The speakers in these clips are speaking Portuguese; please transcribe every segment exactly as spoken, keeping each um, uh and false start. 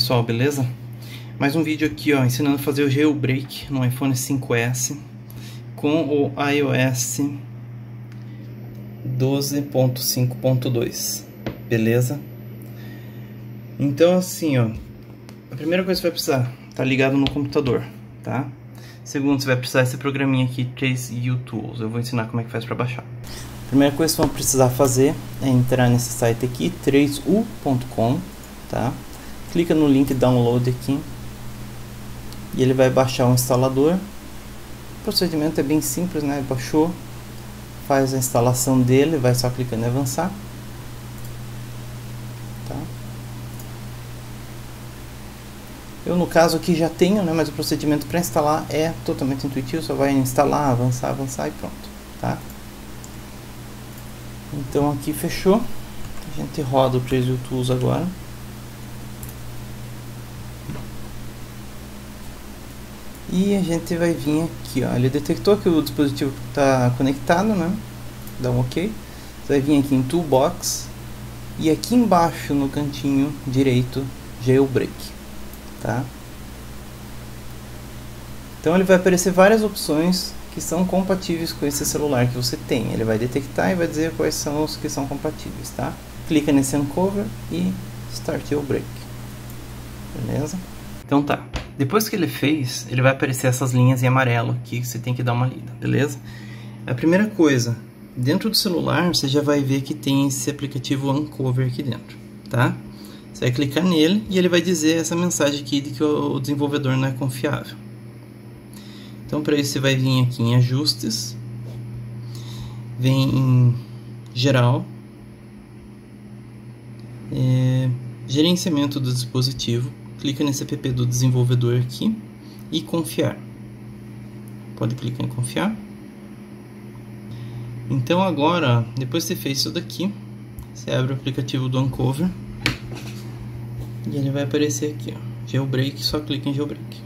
pessoal, beleza? Mais um vídeo aqui, ó, ensinando a fazer o jailbreak no iPhone cinco S com o iOS doze ponto cinco ponto dois, beleza? Então assim, ó, a primeira coisa que você vai precisar, tá ligado no computador, tá? Segundo, você vai precisar desse programinha aqui, três U Tools. Eu vou ensinar como é que faz para baixar. A primeira coisa que você vai precisar fazer é entrar nesse site aqui, três U ponto com, tá? Clica no link download aqui e ele vai baixar o instalador. O procedimento é bem simples, né? Baixou, faz a instalação dele, vai só clicando em avançar, tá? Eu no caso aqui já tenho, né? Mas o procedimento para instalar é totalmente intuitivo, só vai instalar, avançar, avançar e pronto, tá? Então aqui fechou, a gente roda o três U Tools agora. E a gente vai vir aqui, ó, ele detectou que o dispositivo está conectado, né? Dá um OK. Você vai vir aqui em Toolbox e aqui embaixo no cantinho direito, Jailbreak, tá? Então ele vai aparecer várias opções que são compatíveis com esse celular que você tem. Ele vai detectar e vai dizer quais são os que são compatíveis, tá? Clica nesse Uncover e Start Jailbreak, beleza? Então tá. Depois que ele fez, ele vai aparecer essas linhas em amarelo aqui que você tem que dar uma lida, beleza? A primeira coisa, dentro do celular você já vai ver que tem esse aplicativo Uncover aqui dentro, tá? Você vai clicar nele e ele vai dizer essa mensagem aqui de que o desenvolvedor não é confiável. Então para isso você vai vir aqui em ajustes, vem em geral, é, gerenciamento do dispositivo. Clica nesse app do desenvolvedor aqui e confiar. Pode clicar em confiar. Então agora, depois que você fez isso daqui, você abre o aplicativo do Uncover e ele vai aparecer aqui, ó, Jailbreak, só clica em Jailbreak.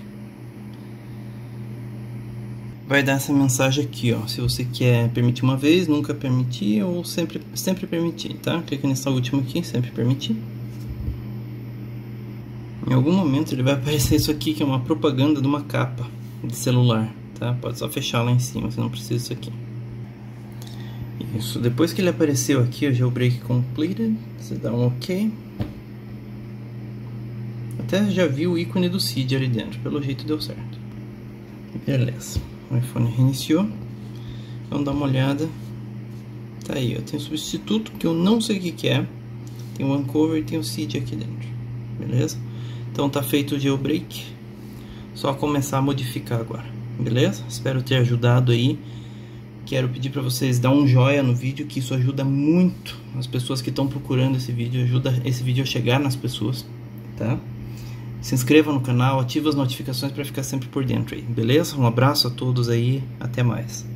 Vai dar essa mensagem aqui, ó, se você quer permitir uma vez, nunca permitir ou sempre, sempre permitir, tá? Clica nessa última aqui, sempre permitir. Em algum momento ele vai aparecer isso aqui, que é uma propaganda de uma capa de celular, tá? Pode só fechar lá em cima, você não precisa disso aqui. Isso, depois que ele apareceu aqui, o Jailbreak Completed, você dá um OK. Até já vi o ícone do Cydia ali dentro, pelo jeito deu certo. Beleza, o iPhone reiniciou. Vamos dar uma olhada. Tá aí, ó, tem o substituto, que eu não sei o que que é. Tem o Uncover e tem o Cydia aqui dentro, beleza? Então tá feito o jailbreak, só começar a modificar agora, beleza? Espero ter ajudado aí. Quero pedir para vocês dar um joinha no vídeo, que isso ajuda muito as pessoas que estão procurando esse vídeo, ajuda esse vídeo a chegar nas pessoas, tá? Se inscreva no canal, ativa as notificações para ficar sempre por dentro aí, beleza? Um abraço a todos aí, até mais.